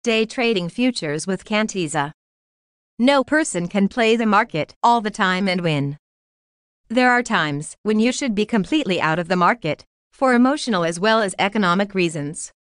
Day trading futures with Cantiza. No person can play the market all the time and win. There are times when you should be completely out of the market, for emotional as well as economic reasons.